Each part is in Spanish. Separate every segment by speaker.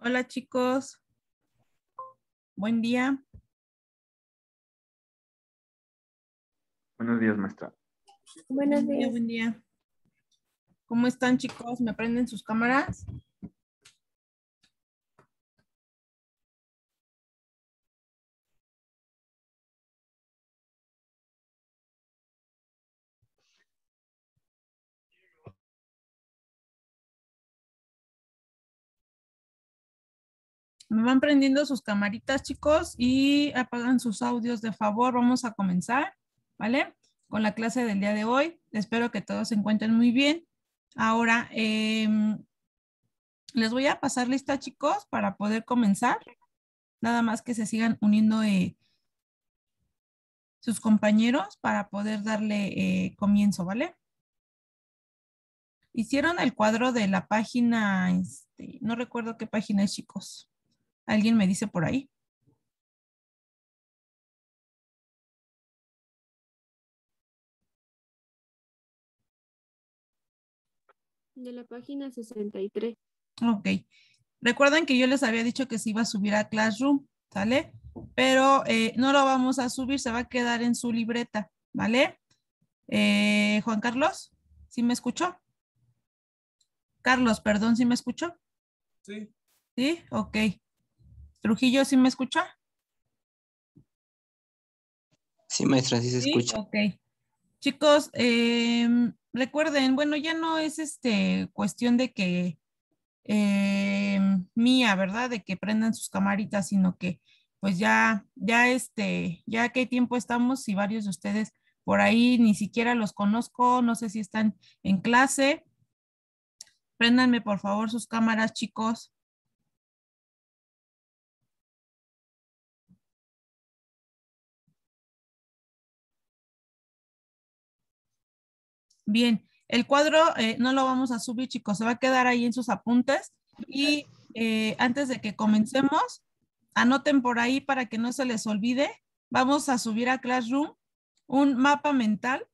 Speaker 1: Hola chicos, buen día.
Speaker 2: Buenos días, maestra.
Speaker 3: Buenos días.
Speaker 1: Buen día. ¿Cómo están chicos? ¿Me prenden sus cámaras? Me van prendiendo sus camaritas chicos y apagan sus audios de favor. Vamos a comenzar, ¿vale? Con la clase del día de hoy. Espero que todos se encuentren muy bien. Ahora, les voy a pasar lista chicos para poder comenzar. Nada más que se sigan uniendo sus compañeros para poder darle comienzo, ¿vale? Hicieron el cuadro de la página, no recuerdo qué página es, chicos. ¿Alguien me dice por ahí?
Speaker 3: De la página 63.
Speaker 1: Ok. Recuerden que yo les había dicho que se iba a subir a Classroom, ¿sale? Pero no lo vamos a subir, se va a quedar en su libreta, ¿vale? Juan Carlos, ¿sí me escuchó? Carlos, perdón, ¿sí me escuchó?
Speaker 4: Sí.
Speaker 1: ¿Sí? Ok. Trujillo, ¿sí me escucha?
Speaker 5: Sí, maestra, sí se escucha.
Speaker 1: Ok. Chicos, recuerden, bueno, ya no es cuestión de que mía, ¿verdad? De que prendan sus camaritas, sino que pues ya qué tiempo estamos y varios de ustedes por ahí ni siquiera los conozco, no sé si están en clase. Préndanme por favor sus cámaras, chicos. Bien, el cuadro no lo vamos a subir, chicos, se va a quedar ahí en sus apuntes y antes de que comencemos, anoten por ahí para que no se les olvide, vamos a subir a Classroom un mapa mental.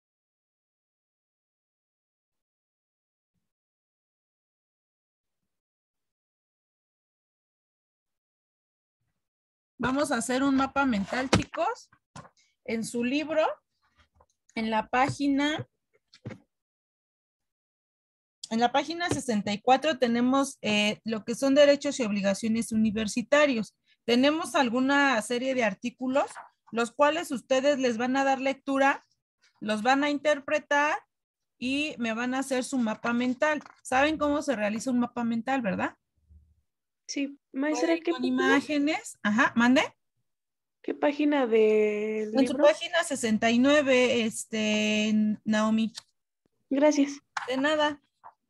Speaker 1: Vamos a hacer un mapa mental, chicos, en su libro, en la página 64 tenemos lo que son derechos y obligaciones universitarios. Tenemos alguna serie de artículos, los cuales ustedes les van a dar lectura, los van a interpretar y me van a hacer su mapa mental. ¿Saben cómo se realiza un mapa mental, verdad?
Speaker 3: Sí, maestra, ¿qué
Speaker 1: Con
Speaker 3: página?
Speaker 1: imágenes. Ajá, mande.
Speaker 3: ¿Qué página del
Speaker 1: En su
Speaker 3: libro?
Speaker 1: página 69, Naomi.
Speaker 3: Gracias.
Speaker 1: De nada.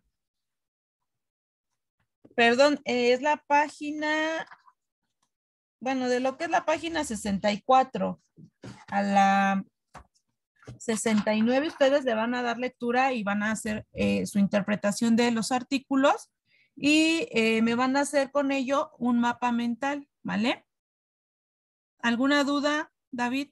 Speaker 1: Perdón, es la página, bueno, de lo que es la página 64 a la 69, ustedes le van a dar lectura y van a hacer su interpretación de los artículos y me van a hacer con ello un mapa mental, ¿vale? ¿Alguna duda, David?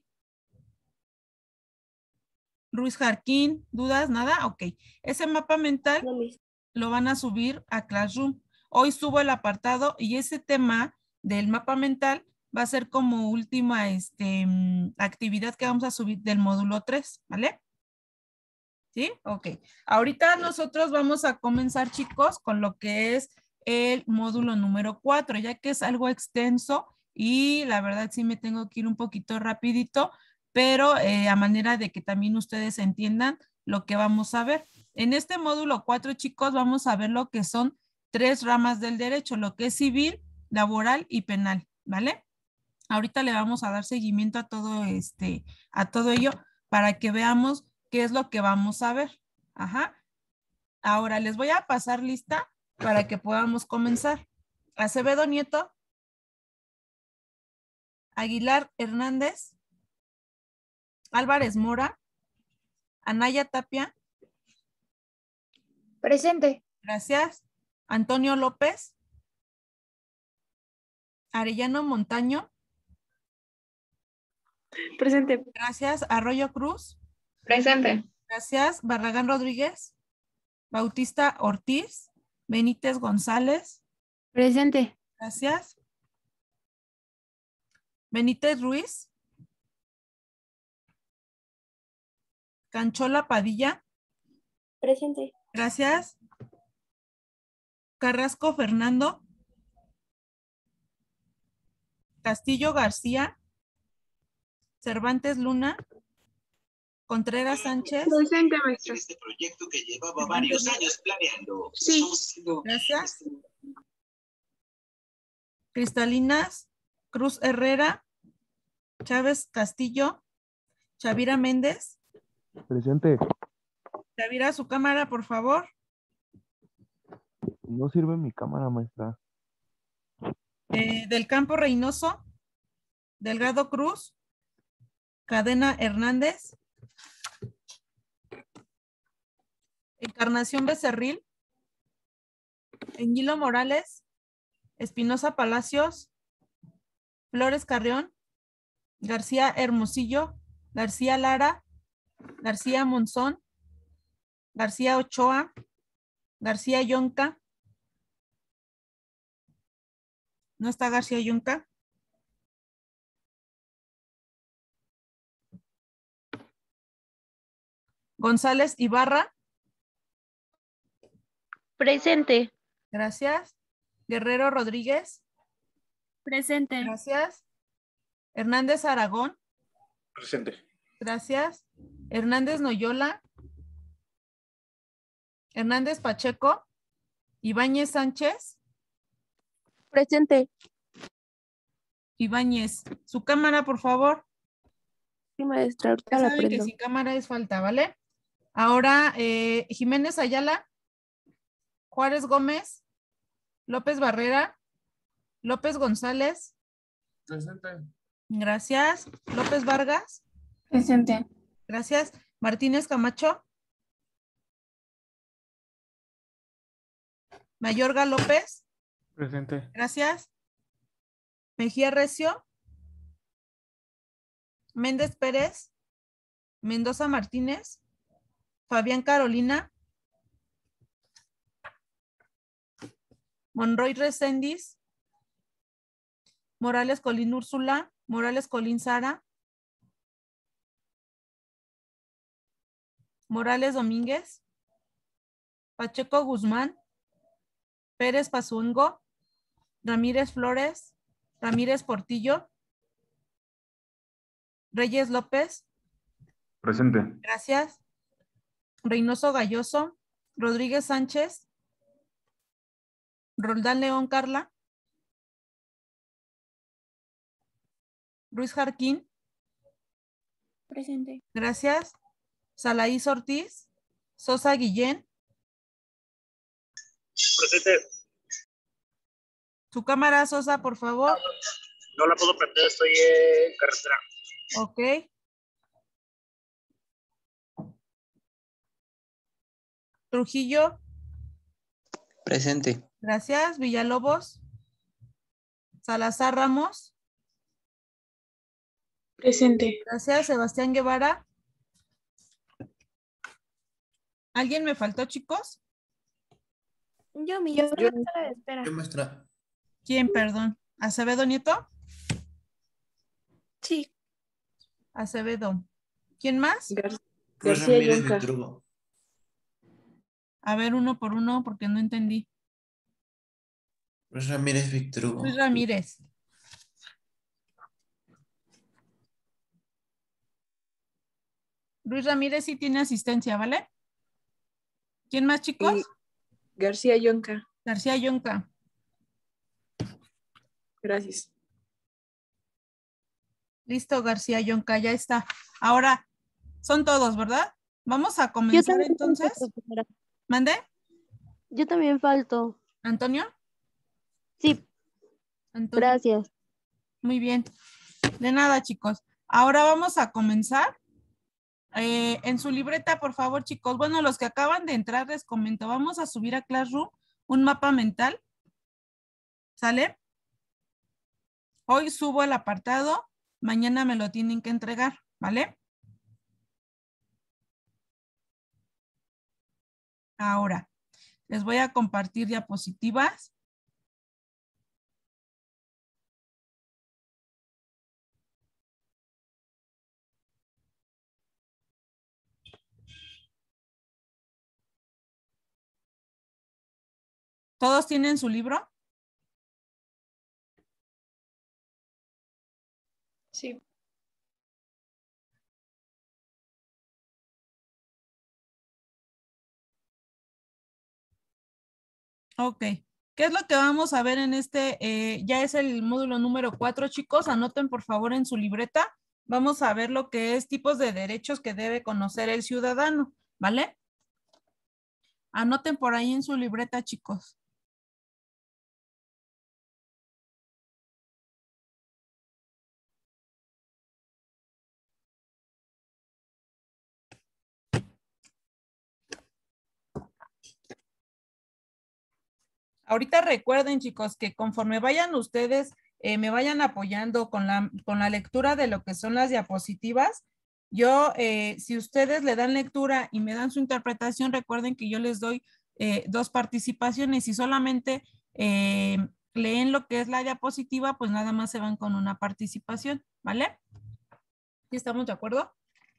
Speaker 1: Ruiz Jarquín, ¿dudas? ¿Nada? Ok. Ese mapa mental
Speaker 3: No, mis.
Speaker 1: lo van a subir a Classroom. Hoy subo el apartado y ese tema del mapa mental va a ser como última actividad que vamos a subir del módulo 3, ¿vale? ¿Sí? Ok. Ahorita nosotros vamos a comenzar, chicos, con lo que es el módulo número 4, ya que es algo extenso y la verdad sí me tengo que ir un poquito rapidito, pero a manera de que también ustedes entiendan lo que vamos a ver. En este módulo 4, chicos, vamos a ver lo que son 3 ramas del derecho, lo que es civil, laboral y penal, ¿vale? Ahorita le vamos a dar seguimiento a todo ello para que veamos qué es lo que vamos a ver. Ajá. Ahora les voy a pasar lista para que podamos comenzar. Acevedo Nieto. Aguilar Hernández. Álvarez Mora. Anaya Tapia.
Speaker 6: Presente.
Speaker 1: Gracias. Antonio López. Arellano Montaño.
Speaker 3: Presente.
Speaker 1: Gracias. Arroyo Cruz.
Speaker 6: Presente.
Speaker 1: Gracias. Barragán Rodríguez. Bautista Ortiz. Benítez González.
Speaker 3: Presente.
Speaker 1: Gracias. Benítez Ruiz. Canchola Padilla.
Speaker 3: Presente.
Speaker 1: Gracias. Carrasco Fernando. Castillo García. Cervantes Luna. Contreras Sánchez.
Speaker 3: Presente, maestra.
Speaker 4: Este proyecto que llevaba varios años planeando.
Speaker 3: Sí.
Speaker 1: Gracias. Cristalinas Cruz Herrera. Chávez Castillo. Chavira Méndez.
Speaker 6: Presente.
Speaker 1: Chavira, su cámara, por favor.
Speaker 6: No sirve mi cámara, maestra.
Speaker 1: Del Campo Reynoso. Delgado Cruz. Cadena Hernández. Encarnación Becerril. Enguilo Morales. Espinosa Palacios. Flores Carrión. García Hermosillo. García Lara. García Monzón. García Ochoa. García Yonca. ¿No está García Yonca? González Ibarra.
Speaker 3: Presente.
Speaker 1: Gracias. Guerrero Rodríguez.
Speaker 3: Presente.
Speaker 1: Gracias. Hernández Aragón.
Speaker 2: Presente.
Speaker 1: Gracias. Hernández Noyola. Hernández Pacheco. Ibáñez Sánchez.
Speaker 3: Presente.
Speaker 1: Ibáñez, su cámara, por favor.
Speaker 3: Sí, maestra, ahorita
Speaker 1: Ya
Speaker 3: la
Speaker 1: saben que
Speaker 3: prendo.
Speaker 1: sin cámara es falta, ¿vale? Ahora, Jiménez Ayala. Juárez Gómez. López Barrera. López González.
Speaker 2: Presente.
Speaker 1: Gracias. López Vargas.
Speaker 3: Presente.
Speaker 1: Gracias. Martínez Camacho. Mayorga López.
Speaker 2: Presente.
Speaker 1: Gracias. Mejía Recio. Méndez Pérez. Mendoza Martínez. Fabián Carolina. Monroy Reséndiz. Morales Colín Úrsula. Morales Colín Sara. Morales Domínguez. Pacheco Guzmán. Pérez Pazungo. Ramírez Flores. Ramírez Portillo. Reyes López.
Speaker 2: Presente.
Speaker 1: Gracias. Reynoso Galloso. Rodríguez Sánchez. Roldán León Carla. Ruiz Jarquín.
Speaker 3: Presente.
Speaker 1: Gracias. Salaís Ortiz. Sosa Guillén.
Speaker 7: Presente.
Speaker 1: Su cámara, Sosa, por favor.
Speaker 7: No la puedo prender, estoy en carretera.
Speaker 1: Ok. Trujillo.
Speaker 5: Presente.
Speaker 1: Gracias. Villalobos. Salazar Ramos.
Speaker 3: Presente.
Speaker 1: Gracias. Sebastián Guevara. ¿Alguien me faltó, chicos?
Speaker 3: Yo, mi sala de espera.
Speaker 4: Yo, maestra.
Speaker 1: ¿Quién, perdón? ¿Acevedo Nieto?
Speaker 3: Sí.
Speaker 1: Acevedo. ¿Quién más?
Speaker 4: Luis Ramírez Vitrugo.
Speaker 1: A ver, uno por uno, porque no entendí.
Speaker 4: Luis Ramírez Vitrugo.
Speaker 1: Luis Ramírez. Luis Ramírez sí tiene asistencia, ¿vale? ¿Quién más, chicos?
Speaker 8: Y García Yonca.
Speaker 1: García Yonca.
Speaker 8: Gracias.
Speaker 1: Listo, García Yonca, ya está. Ahora, son todos, ¿verdad? Vamos a comenzar entonces. ¿Mande?
Speaker 9: Yo también falto.
Speaker 1: ¿Antonio?
Speaker 9: Sí,
Speaker 1: Antonio.
Speaker 9: gracias.
Speaker 1: Muy bien. De nada, chicos. Ahora vamos a comenzar. En su libreta, por favor, chicos. Bueno, los que acaban de entrar, les comento. Vamos a subir a Classroom un mapa mental. ¿Sale? Hoy subo el apartado. Mañana me lo tienen que entregar, ¿vale? Ahora, les voy a compartir diapositivas. ¿Todos tienen su libro?
Speaker 8: Sí.
Speaker 1: Ok. ¿Qué es lo que vamos a ver en este? Ya es el módulo número 4, chicos. Anoten por favor en su libreta. Vamos a ver lo que es tipos de derechos que debe conocer el ciudadano, ¿vale? Anoten por ahí en su libreta, chicos. Ahorita recuerden, chicos, que conforme vayan ustedes, me vayan apoyando con la lectura de lo que son las diapositivas. Yo, si ustedes le dan lectura y me dan su interpretación, recuerden que yo les doy 2 participaciones y solamente leen lo que es la diapositiva, pues nada más se van con una participación, ¿vale? ¿Sí estamos de acuerdo?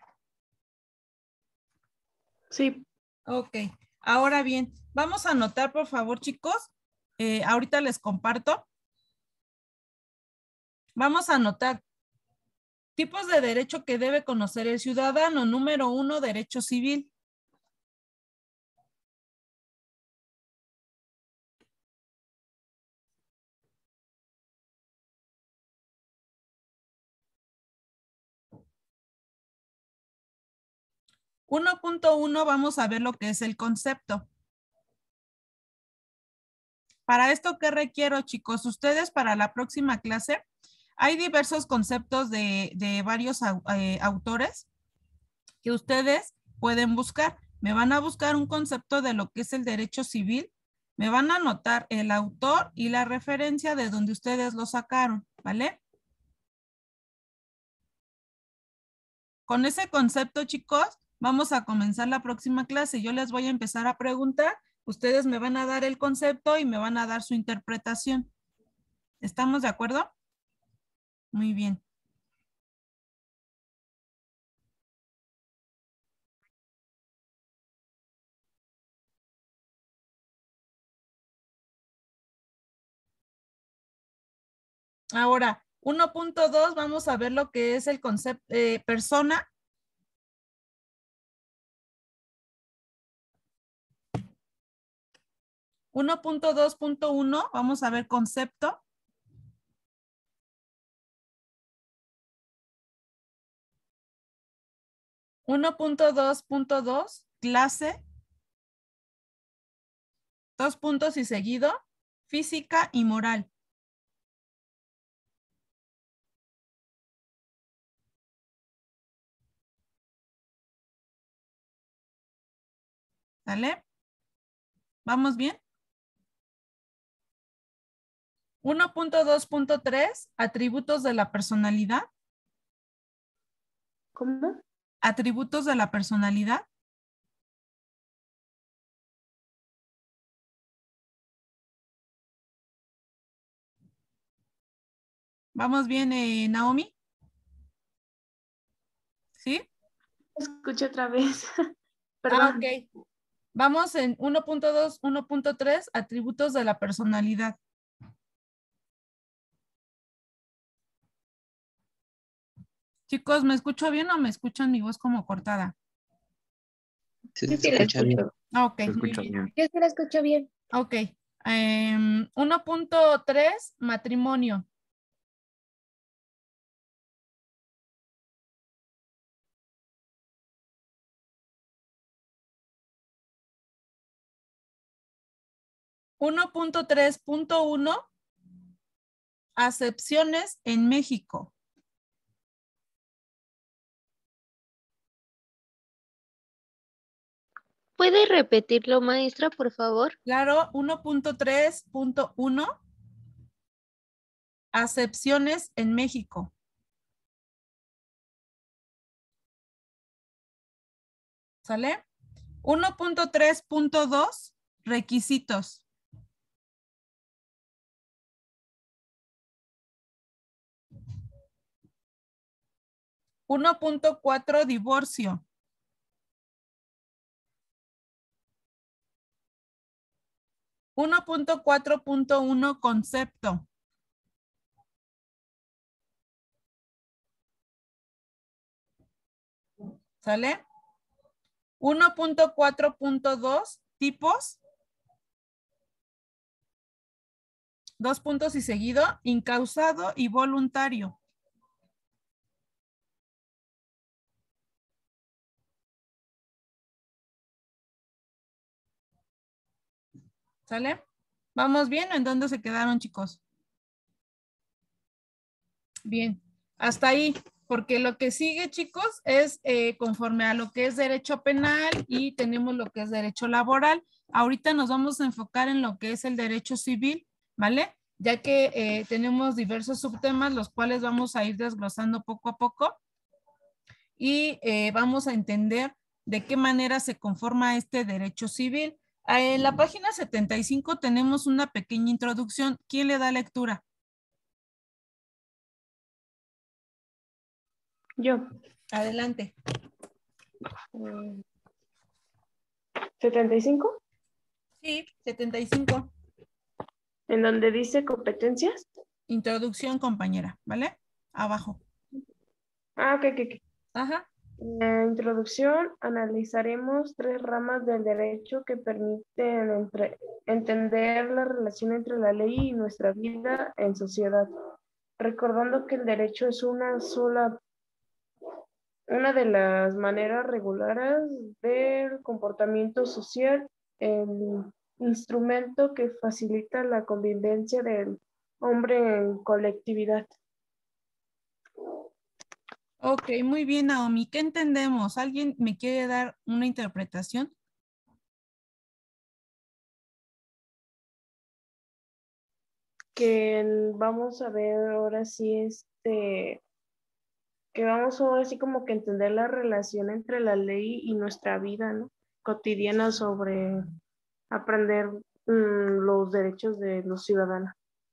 Speaker 8: Sí.
Speaker 1: Ok. Ahora bien, vamos a anotar, por favor, chicos. Ahorita les comparto. Vamos a anotar tipos de derecho que debe conocer el ciudadano. Número 1, derecho civil. .1 vamos a ver lo que es el concepto. Para esto, ¿qué requiero, chicos? Ustedes para la próxima clase, hay diversos conceptos de varios autores que ustedes pueden buscar. Me van a buscar un concepto de lo que es el derecho civil. Me van a anotar el autor y la referencia de donde ustedes lo sacaron, ¿vale? Con ese concepto, chicos, vamos a comenzar la próxima clase. Yo les voy a empezar a preguntar. Ustedes me van a dar el concepto y me van a dar su interpretación. ¿Estamos de acuerdo? Muy bien. Ahora, 1.2, vamos a ver lo que es el concepto persona. .2.1, vamos a ver concepto. .2.2, clase. 2 puntos y seguido, física y moral. ¿Sale? ¿Vamos bien? 1.2.3, atributos de la personalidad.
Speaker 8: ¿Cómo?
Speaker 1: Atributos de la personalidad. ¿Vamos bien, Naomi? ¿Sí?
Speaker 8: Escuché otra vez. Perdón.
Speaker 1: Ok. Vamos en 1.2, 1.3, atributos de la personalidad. Chicos, ¿me escucho bien o me escuchan mi voz como cortada?
Speaker 5: Se
Speaker 8: Sí, sí, la
Speaker 5: escucha bien.
Speaker 8: escucho.
Speaker 1: Ok,
Speaker 2: Se
Speaker 1: muy
Speaker 2: escucha
Speaker 1: bien.
Speaker 2: bien.
Speaker 8: Yo sí la escucho bien.
Speaker 1: Ok. 1.3, matrimonio. .3.1, acepciones en México.
Speaker 9: ¿Puede repetirlo, maestra, por favor?
Speaker 1: Claro, 1.3.1, acepciones en México. ¿Sale? 1.3.2, requisitos. 1.4, divorcio. 1.4.1 concepto. ¿Sale? 1.4.2 tipos. 2 puntos y seguido, incausado y voluntario. ¿Sale? ¿Vamos bien o en dónde se quedaron, chicos? Bien, hasta ahí, porque lo que sigue, chicos, es conforme a lo que es derecho penal y tenemos lo que es derecho laboral. Ahorita nos vamos a enfocar en lo que es el derecho civil, ¿vale? Ya que tenemos diversos subtemas, los cuales vamos a ir desglosando poco a poco y vamos a entender de qué manera se conforma este derecho civil. En la página 75 tenemos una pequeña introducción. ¿Quién le da lectura?
Speaker 8: Yo.
Speaker 1: Adelante.
Speaker 8: 75.
Speaker 1: Sí, 75.
Speaker 8: En donde dice competencias.
Speaker 1: Introducción, compañera, ¿vale? Abajo.
Speaker 8: Ok.
Speaker 1: Ajá.
Speaker 8: En la introducción analizaremos 3 ramas del derecho que permiten entender la relación entre la ley y nuestra vida en sociedad, recordando que el derecho es una de las maneras regulares del comportamiento social, el instrumento que facilita la convivencia del hombre en colectividad.
Speaker 1: Ok, muy bien, Naomi. ¿Qué entendemos? ¿Alguien me quiere dar una interpretación?
Speaker 8: Que vamos a ver ahora sí que vamos ahora sí como que entender la relación entre la ley y nuestra vida, ¿no? Cotidiana sobre aprender los derechos de los ciudadanos.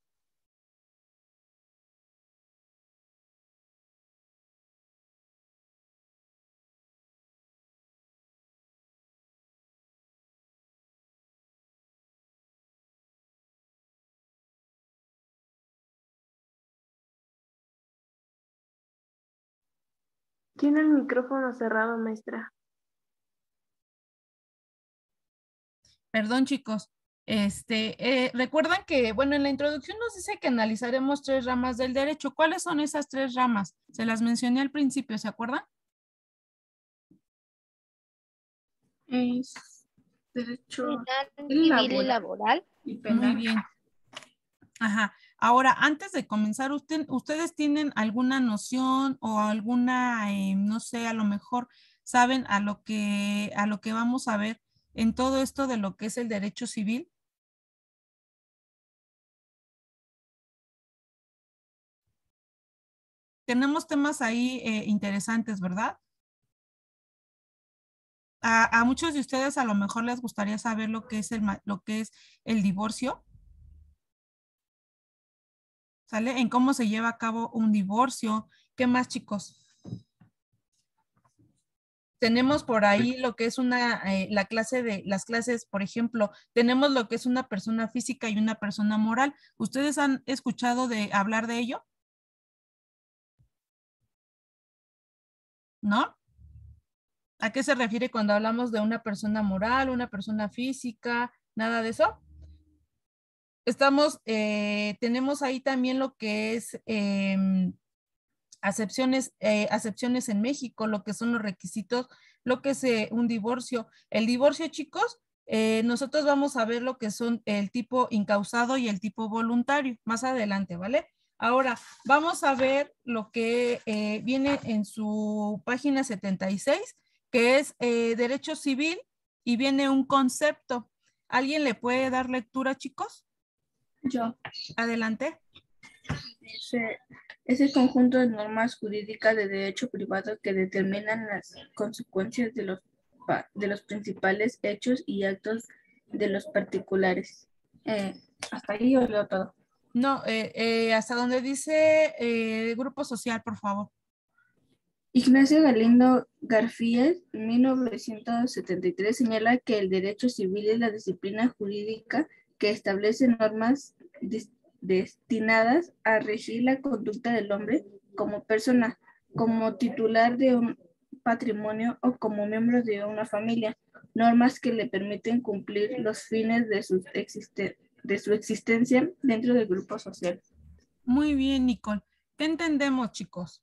Speaker 8: Tiene el micrófono cerrado, maestra.
Speaker 1: Perdón, chicos. Recuerdan que, bueno, en la introducción nos dice que analizaremos 3 ramas del derecho. ¿Cuáles son esas 3 ramas? Se las mencioné al principio, ¿se acuerdan?
Speaker 8: Es derecho
Speaker 9: civil y laboral.
Speaker 8: y penal.
Speaker 1: Muy bien. Ajá. Ahora, antes de comenzar, ¿ustedes tienen alguna noción o alguna, no sé, a lo mejor saben a lo que vamos a ver en todo esto de lo que es el derecho civil? Tenemos temas ahí interesantes, ¿verdad? A muchos de ustedes a lo mejor les gustaría saber lo que es el divorcio. ¿Sale? En cómo se lleva a cabo un divorcio. ¿Qué más, chicos? Tenemos por ahí lo que es las clases, por ejemplo, tenemos lo que es una persona física y una persona moral. ¿Ustedes han escuchado hablar de ello? ¿No? ¿A qué se refiere cuando hablamos de una persona moral, una persona física? ¿Nada de eso? Tenemos ahí también lo que es acepciones en México, lo que son los requisitos, lo que es un divorcio. El divorcio, chicos, nosotros vamos a ver lo que son el tipo incausado y el tipo voluntario más adelante, ¿vale? Ahora, vamos a ver lo que viene en su página 76, que es derecho civil, y viene un concepto. ¿Alguien le puede dar lectura, chicos?
Speaker 10: Yo.
Speaker 1: Adelante.
Speaker 10: Es el conjunto de normas jurídicas de derecho privado que determinan las consecuencias de los principales hechos y actos de los particulares. Hasta ahí yo leo todo.
Speaker 1: No, hasta donde dice grupo social, por favor.
Speaker 10: Ignacio Galindo Garfield, en 1973, señala que el derecho civil es la disciplina jurídica que establece normas destinadas a regir la conducta del hombre como persona, como titular de un patrimonio o como miembro de una familia, normas que le permiten cumplir los fines de su existencia dentro del grupo social.
Speaker 1: Muy bien, Nicole. ¿Qué entendemos, chicos?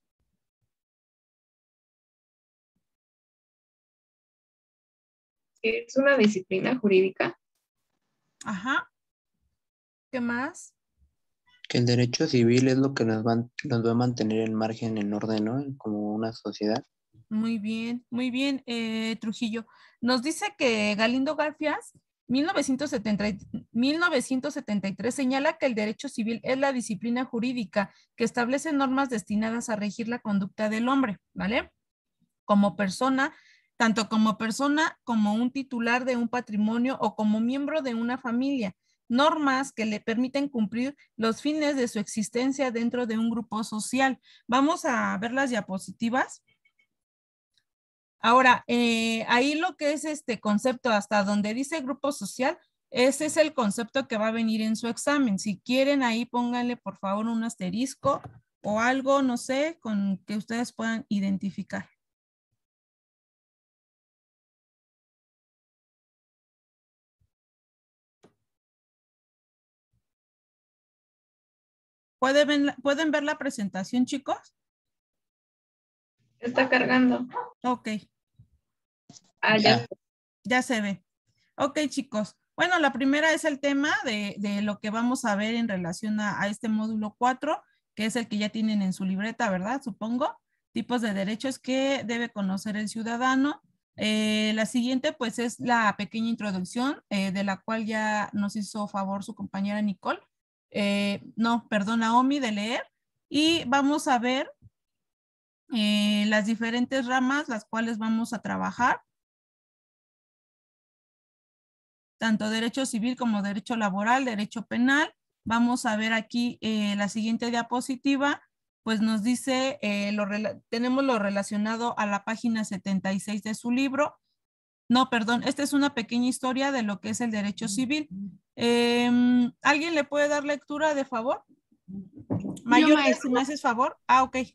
Speaker 11: Es una disciplina jurídica.
Speaker 1: Ajá. ¿Qué más?
Speaker 5: Que el derecho civil es lo que nos va a mantener en margen, en orden, ¿no? Como una sociedad.
Speaker 1: Muy bien, Trujillo. Nos dice que Galindo Garfias, 1973, señala que el derecho civil es la disciplina jurídica que establece normas destinadas a regir la conducta del hombre, ¿vale? Como persona, tanto como persona como un titular de un patrimonio o como miembro de una familia. Normas que le permiten cumplir los fines de su existencia dentro de un grupo social. Vamos a ver las diapositivas. Ahora, ahí lo que es este concepto, hasta donde dice grupo social, ese es el concepto que va a venir en su examen. Si quieren, ahí pónganle por favor un asterisco o algo, no sé, con que ustedes puedan identificar. ¿Pueden ver la presentación, chicos?
Speaker 11: Está cargando.
Speaker 1: Ok.
Speaker 11: Ah, ya.
Speaker 1: Ya se ve. Ok, chicos. Bueno, la primera es el tema de lo que vamos a ver en relación a este módulo 4, que es el que ya tienen en su libreta, ¿verdad? Supongo. Tipos de derechos que debe conocer el ciudadano. La siguiente, pues, es la pequeña introducción, de la cual ya nos hizo favor su compañera Nicole. Naomi, de leer. Y vamos a ver las diferentes ramas, las cuales vamos a trabajar. Tanto derecho civil como derecho laboral, derecho penal. Vamos a ver aquí la siguiente diapositiva, pues nos dice, tenemos lo relacionado a la página 76 de su libro. No, perdón, esta es una pequeña historia de lo que es el derecho civil. ¿Alguien le puede dar lectura de favor? Mayor, si me haces favor. Ah, ok.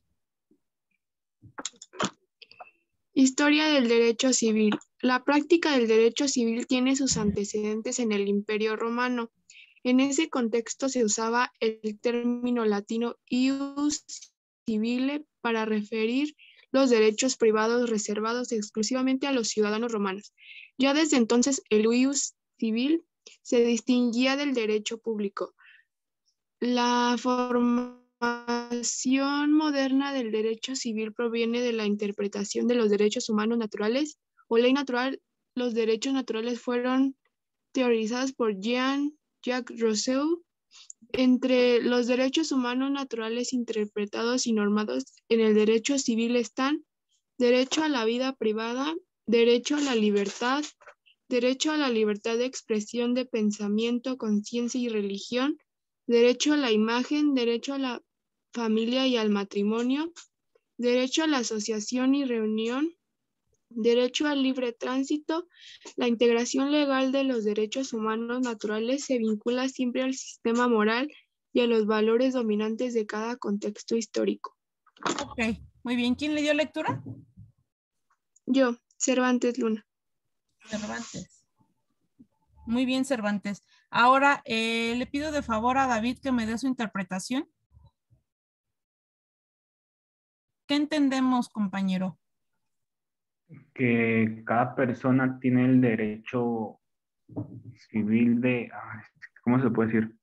Speaker 12: Historia del derecho civil. La práctica del derecho civil tiene sus antecedentes en el Imperio Romano. En ese contexto se usaba el término latino ius civile para referir los derechos privados reservados exclusivamente a los ciudadanos romanos. Ya desde entonces el ius civil se distinguía del derecho público. La formación moderna del derecho civil proviene de la interpretación de los derechos humanos naturales o ley natural. Los derechos naturales fueron teorizados por Jean-Jacques Rousseau. Entre los derechos humanos naturales interpretados y normados en el derecho civil están derecho a la vida privada, derecho a la libertad de expresión de pensamiento, conciencia y religión, derecho a la imagen, derecho a la familia y al matrimonio, derecho a la asociación y reunión, derecho al libre tránsito. La integración legal de los derechos humanos naturales se vincula siempre al sistema moral y a los valores dominantes de cada contexto histórico.
Speaker 1: Ok, muy bien. ¿Quién le dio lectura?
Speaker 12: Yo, Cervantes Luna.
Speaker 1: Cervantes. Muy bien, Cervantes. Ahora le pido de favor a David que me dé su interpretación. ¿Qué entendemos, compañero?
Speaker 2: Que cada persona tiene el derecho civil de, ¿cómo se puede decir?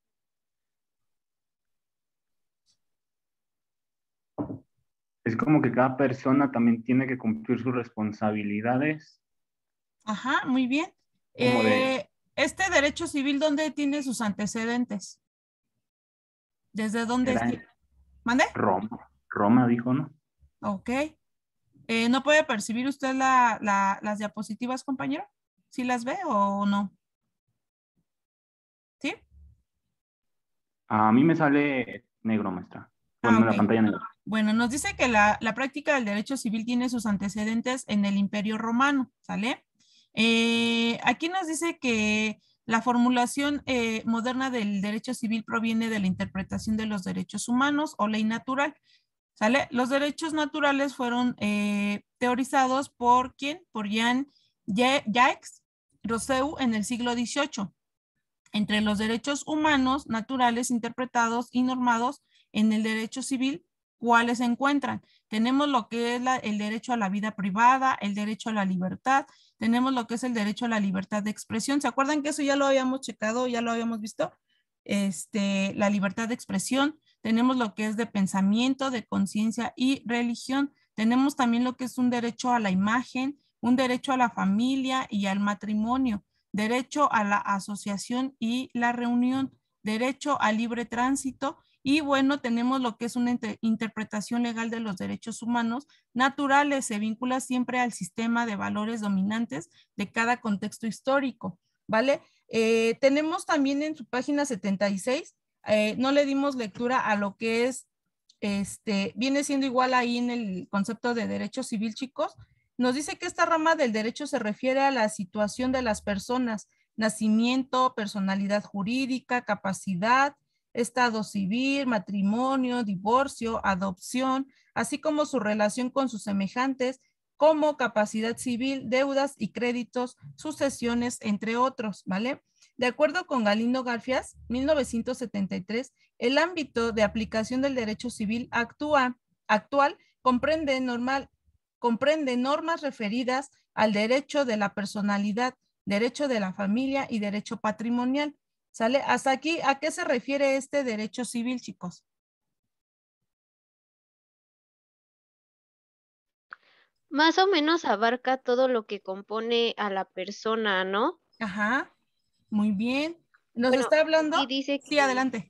Speaker 2: Es como que cada persona también tiene que cumplir sus responsabilidades.
Speaker 1: Ajá, muy bien. Este derecho civil, ¿dónde tiene sus antecedentes? ¿Desde dónde? ¿Mande?
Speaker 2: Roma dijo, ¿no?
Speaker 1: Ok. ¿No puede percibir usted las diapositivas, compañero? ¿Sí las ve o no? ¿Sí?
Speaker 2: A mí me sale negro, maestra. Bueno, en la pantalla negra.
Speaker 1: Bueno, nos dice que la práctica del derecho civil tiene sus antecedentes en el Imperio Romano, ¿sale? Aquí nos dice que La formulación moderna del derecho civil proviene de la interpretación de los derechos humanos o ley natural. ¿Sale? Los derechos naturales fueron teorizados por ¿quién? Por Jacques Rousseau en el siglo XVIII. Entre los derechos humanos naturales interpretados y normados en el derecho civil, ¿cuáles se encuentran? Tenemos lo que es el derecho a la vida privada, el derecho a la libertad, tenemos lo que es el derecho a la libertad de expresión. ¿Se acuerdan que eso ya lo habíamos checado, ya lo habíamos visto? La libertad de expresión, tenemos lo que es de pensamiento, de conciencia y religión. Tenemos también lo que es un derecho a la imagen, un derecho a la familia y al matrimonio, derecho a la asociación y la reunión, derecho al libre tránsito y bueno, tenemos lo que es una interpretación legal de los derechos humanos naturales, se vincula siempre al sistema de valores dominantes de cada contexto histórico, ¿vale? Tenemos también en su página 76, no le dimos lectura a lo que es, viene siendo igual ahí en el concepto de derecho civil, chicos. Nos dice que esta rama del derecho se refiere a la situación de las personas, nacimiento, personalidad jurídica, capacidad, estado civil, matrimonio, divorcio, adopción, así como su relación con sus semejantes, como capacidad civil, deudas y créditos, sucesiones, entre otros, ¿vale? De acuerdo con Galindo Garfias, 1973, el ámbito de aplicación del derecho civil actual comprende normas referidas al derecho de la personalidad, derecho de la familia y derecho patrimonial. ¿Sale? Hasta aquí, ¿a qué se refiere este derecho civil, chicos?
Speaker 9: Más o menos abarca todo lo que compone a la persona, ¿no?
Speaker 1: Ajá, muy bien. ¿Nos
Speaker 9: Bueno,
Speaker 1: está hablando?
Speaker 9: y dice
Speaker 1: Sí, adelante.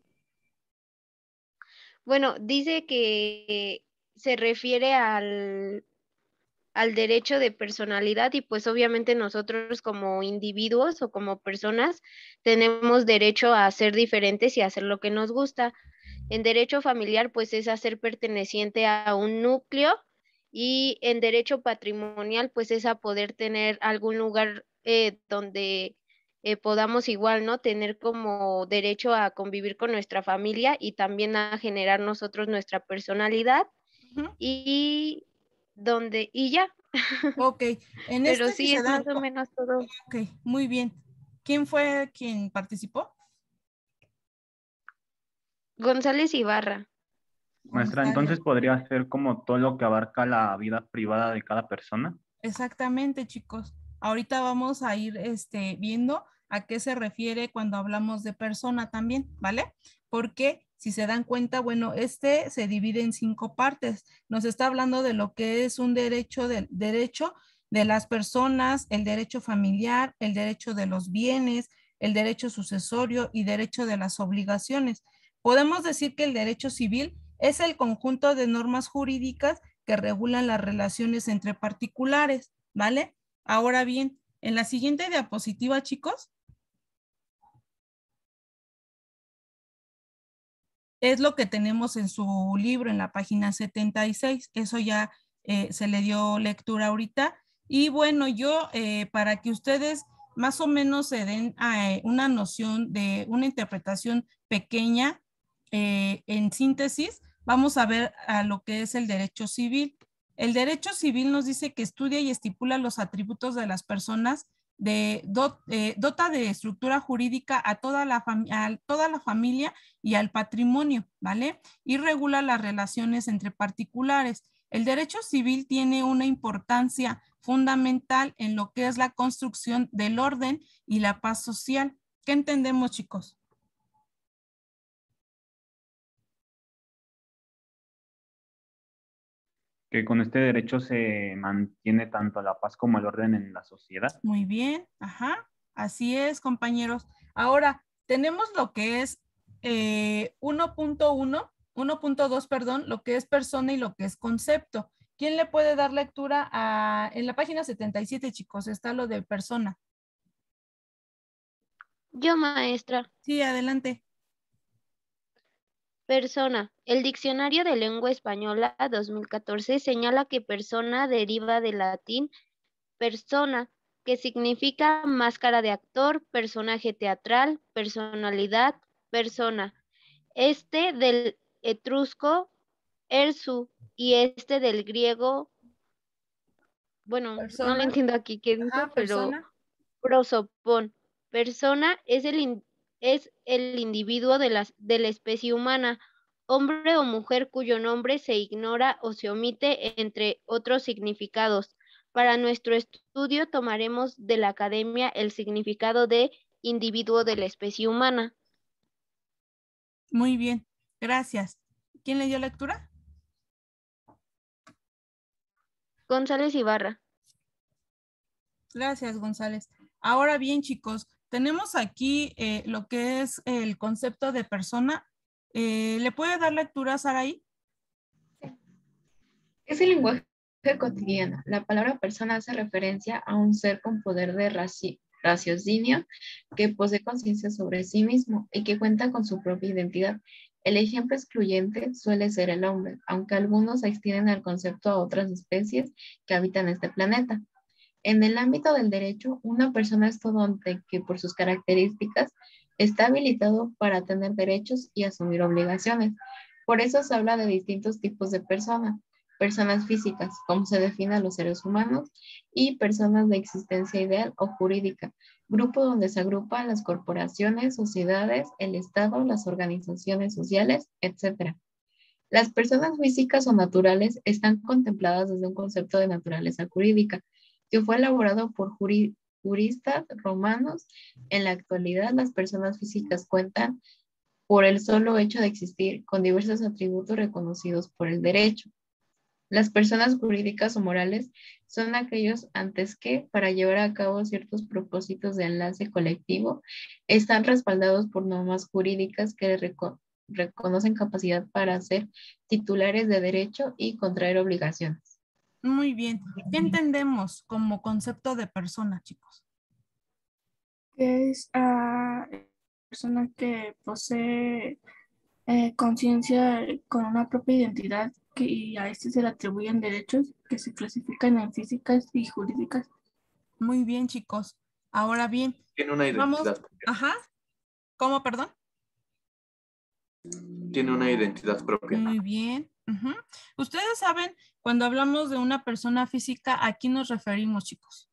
Speaker 9: Bueno, dice que se refiere al derecho de personalidad y pues obviamente nosotros como individuos o como personas tenemos derecho a ser diferentes y a hacer lo que nos gusta. En derecho familiar pues es a ser perteneciente a un núcleo y en derecho patrimonial pues es a poder tener algún lugar donde podamos igual, ¿no? Tener como derecho a convivir con nuestra familia y también a generar nosotros nuestra personalidad y ya.
Speaker 1: Ok, en
Speaker 9: Pero
Speaker 1: si
Speaker 9: sí,
Speaker 1: se
Speaker 9: es
Speaker 1: dan...
Speaker 9: más o menos todo.
Speaker 1: Ok, muy bien. ¿Quién fue quien participó?
Speaker 9: González Ibarra.
Speaker 2: Maestra, entonces podría ser como todo lo que abarca la vida privada de cada persona.
Speaker 1: Exactamente, chicos. Ahorita vamos a ir viendo a qué se refiere cuando hablamos de persona también, ¿vale? Porque si se dan cuenta, bueno, se divide en 5 partes. Nos está hablando de lo que es un derecho de las personas, el derecho familiar, el derecho de los bienes, el derecho sucesorio y derecho de las obligaciones. Podemos decir que el derecho civil es el conjunto de normas jurídicas que regulan las relaciones entre particulares, ¿vale? Ahora bien, en la siguiente diapositiva, chicos, es lo que tenemos en su libro en la página 76. Eso ya se le dio lectura ahorita. Y bueno, yo para que ustedes más o menos se den una noción de una interpretación pequeña en síntesis, vamos a ver a lo que es el derecho civil. El derecho civil nos dice que estudia y estipula los atributos de las personas, dota de estructura jurídica a toda la familia y al patrimonio, ¿vale? Y regula las relaciones entre particulares. El derecho civil tiene una importancia fundamental en lo que es la construcción del orden y la paz social. ¿Qué entendemos, chicos?
Speaker 2: Que con este derecho se mantiene tanto la paz como el orden en la sociedad.
Speaker 1: Muy bien, ajá, así es, compañeros. Ahora, tenemos lo que es 1.2, perdón, lo que es persona y lo que es concepto. ¿Quién le puede dar lectura en la página 77, chicos? Está lo de persona.
Speaker 9: Yo, maestra.
Speaker 1: Sí, adelante.
Speaker 9: Persona. El Diccionario de Lengua Española 2014 señala que persona deriva del latín persona, que significa máscara de actor, personaje teatral, personalidad, persona. Este del etrusco, ersu, y este del griego, bueno,
Speaker 1: Persona.
Speaker 9: no le entiendo aquí qué dice,
Speaker 1: Ajá,
Speaker 9: pero
Speaker 1: persona.
Speaker 9: prosopón. Persona es el individuo de la especie humana, hombre o mujer cuyo nombre se ignora o se omite, entre otros significados. Para nuestro estudio tomaremos de la academia el significado de individuo de la especie humana.
Speaker 1: Muy bien, gracias. ¿Quién le dio lectura?
Speaker 9: González Ibarra.
Speaker 1: Gracias, González. Ahora bien, chicos, tenemos aquí lo que es el concepto de persona. ¿Le puede dar lectura a Saraí?
Speaker 11: Es el lenguaje cotidiano. La palabra persona hace referencia a un ser con poder de raciocinio que posee conciencia sobre sí mismo y que cuenta con su propia identidad. El ejemplo excluyente suele ser el hombre, aunque algunos extienden el concepto a otras especies que habitan este planeta. En el ámbito del derecho, una persona es todo ente que por sus características está habilitado para tener derechos y asumir obligaciones. Por eso se habla de distintos tipos de personas. Personas físicas, como se define a los seres humanos, y personas de existencia ideal o jurídica, grupo donde se agrupan las corporaciones, sociedades, el Estado, las organizaciones sociales, etc. Las personas físicas o naturales están contempladas desde un concepto de naturaleza jurídica, que fue elaborado por juristas romanos. En la actualidad, las personas físicas cuentan, por el solo hecho de existir, con diversos atributos reconocidos por el derecho. Las personas jurídicas o morales son aquellos antes que, para llevar a cabo ciertos propósitos de enlace colectivo, están respaldados por normas jurídicas que reconocen capacidad para ser titulares de derecho y contraer obligaciones.
Speaker 1: Muy bien. ¿Qué entendemos como concepto de persona, chicos?
Speaker 10: Es persona que posee conciencia con una propia identidad y a este se le atribuyen derechos que se clasifican en físicas y jurídicas.
Speaker 1: Muy bien, chicos. Ahora bien,
Speaker 13: Tiene una identidad propia.
Speaker 1: Ajá. ¿Cómo, perdón?
Speaker 13: Tiene una identidad propia.
Speaker 1: Muy bien. Ustedes saben, cuando hablamos de una persona física, ¿a quién nos referimos, chicos?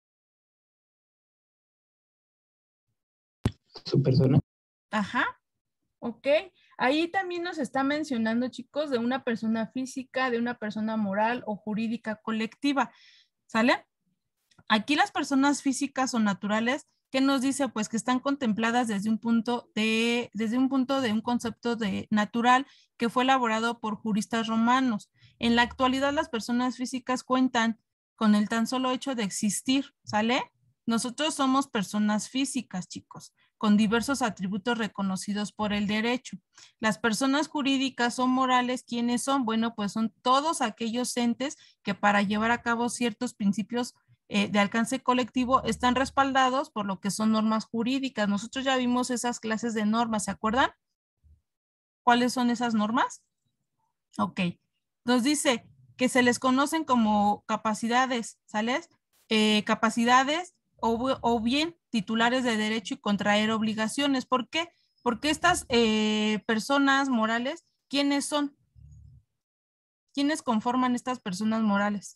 Speaker 5: Su persona.
Speaker 1: Ajá. Ok. Ahí también nos está mencionando, chicos, de una persona física, de una persona moral o jurídica colectiva. ¿Sale? Aquí las personas físicas o naturales, ¿qué nos dice? Pues que están contempladas desde un punto de un concepto de natural que fue elaborado por juristas romanos. En la actualidad las personas físicas cuentan con el tan solo hecho de existir, ¿sale? Nosotros somos personas físicas, chicos, con diversos atributos reconocidos por el derecho. Las personas jurídicas o morales, ¿quiénes son? Bueno, pues son todos aquellos entes que para llevar a cabo ciertos principios de alcance colectivo están respaldados por lo que son normas jurídicas. Nosotros ya vimos esas clases de normas, ¿se acuerdan? ¿Cuáles son esas normas? Ok. Nos dice que se les conocen como capacidades, ¿sales? Capacidades o bien titulares de derecho y contraer obligaciones. ¿Por qué? Porque estas personas morales, ¿quiénes son? ¿Quiénes conforman estas personas morales?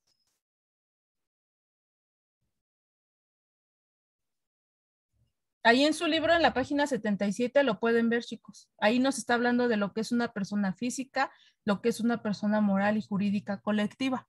Speaker 1: Ahí en su libro, en la página 77, lo pueden ver, chicos. Ahí nos está hablando de lo que es una persona física, lo que es una persona moral y jurídica colectiva.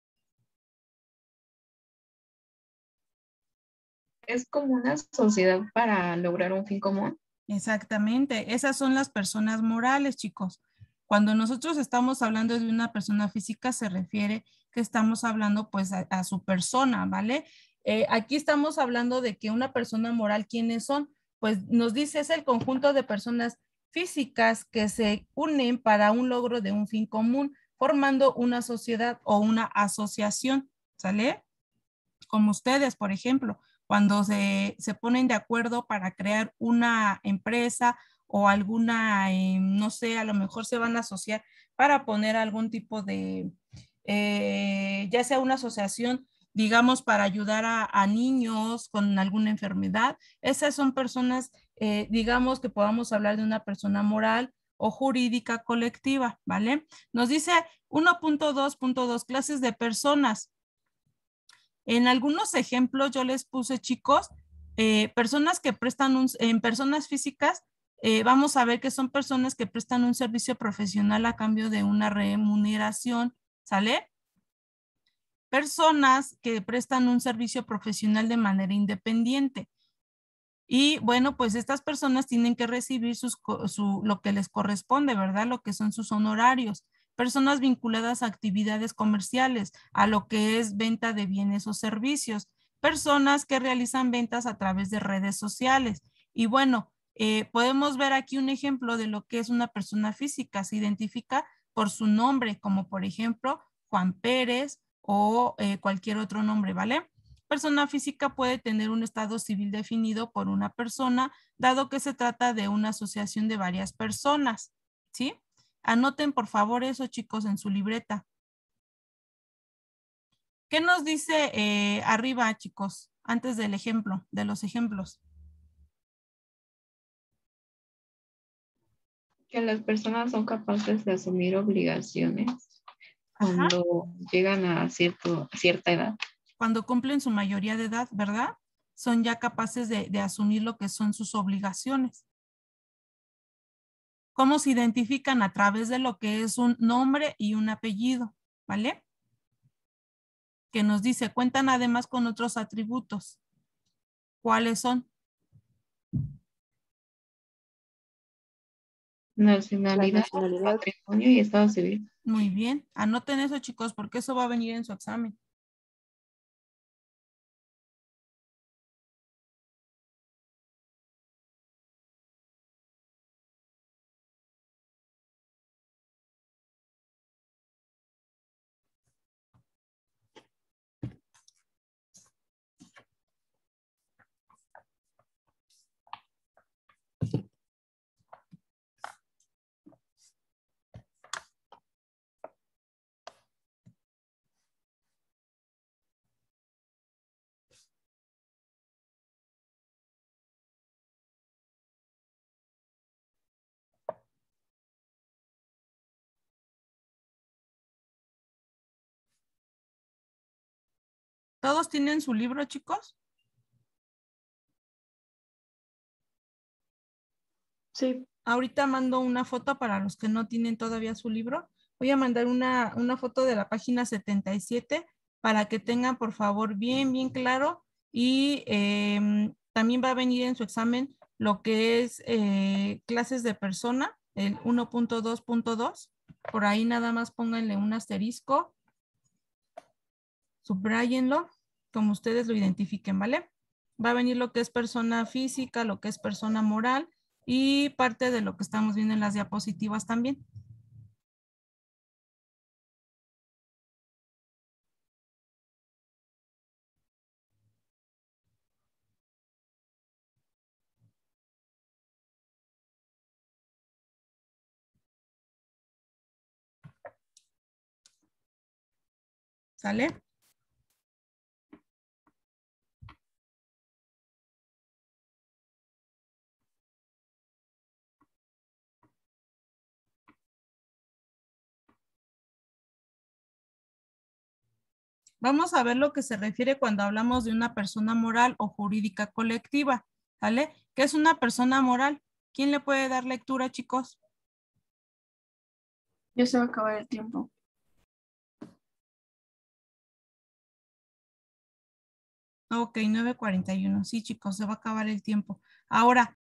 Speaker 11: Es como una sociedad para lograr un fin común.
Speaker 1: Exactamente. Esas son las personas morales, chicos. Cuando nosotros estamos hablando de una persona física, se refiere que estamos hablando pues a su persona, ¿vale? Aquí estamos hablando de que una persona moral, ¿quiénes son? Pues nos dice es el conjunto de personas físicas que se unen para un logro de un fin común, formando una sociedad o una asociación, ¿sale? Como ustedes, por ejemplo, cuando se ponen de acuerdo para crear una empresa o alguna, no sé, a lo mejor se van a asociar para poner algún tipo de, ya sea una asociación digamos, para ayudar a niños con alguna enfermedad. Esas son personas, digamos, que podamos hablar de una persona moral o jurídica colectiva, ¿vale? Nos dice 1.2.2, clases de personas. En algunos ejemplos yo les puse, chicos, personas que prestan en personas físicas, vamos a ver que son personas que prestan un servicio profesional a cambio de una remuneración, ¿sale? Personas que prestan un servicio profesional de manera independiente. Y bueno, pues estas personas tienen que recibir lo que les corresponde, ¿verdad? Lo que son sus honorarios. Personas vinculadas a actividades comerciales, a lo que es venta de bienes o servicios. Personas que realizan ventas a través de redes sociales. Y bueno, podemos ver aquí un ejemplo de lo que es una persona física. Se identifica por su nombre, como por ejemplo Juan Pérez o cualquier otro nombre, ¿vale? Persona física puede tener un estado civil definido por una persona, dado que se trata de una asociación de varias personas, ¿sí? Anoten por favor eso, chicos, en su libreta. ¿Qué nos dice arriba, chicos, antes del ejemplo, de los ejemplos?
Speaker 11: Que las personas son capaces de asumir obligaciones cuando llegan a cierta edad.
Speaker 1: Cuando cumplen su mayoría de edad, ¿verdad? Son ya capaces de asumir lo que son sus obligaciones. ¿Cómo se identifican? A través de lo que es un nombre y un apellido, ¿vale? Que nos dice, cuentan además con otros atributos. ¿Cuáles son?
Speaker 11: Nacionalidad, patrimonio y estado civil.
Speaker 1: Muy bien. Anoten eso, chicos, porque eso va a venir en su examen. ¿Todos tienen su libro, chicos?
Speaker 8: Sí.
Speaker 1: Ahorita mando una foto para los que no tienen todavía su libro. Voy a mandar una foto de la página 77 para que tengan, por favor, bien claro. Y también va a venir en su examen lo que es clases de persona, el 1.2.2. Por ahí nada más pónganle un asterisco. Subrayenlo, como ustedes lo identifiquen, ¿vale? Va a venir lo que es persona física, lo que es persona moral y parte de lo que estamos viendo en las diapositivas también. ¿Sale? Vamos a ver lo que se refiere cuando hablamos de una persona moral o jurídica colectiva, ¿vale? ¿Qué es una persona moral? ¿Quién le puede dar lectura, chicos?
Speaker 10: Ya se va a acabar el tiempo.
Speaker 1: Ok, 9:41. Sí, chicos, se va a acabar el tiempo. Ahora,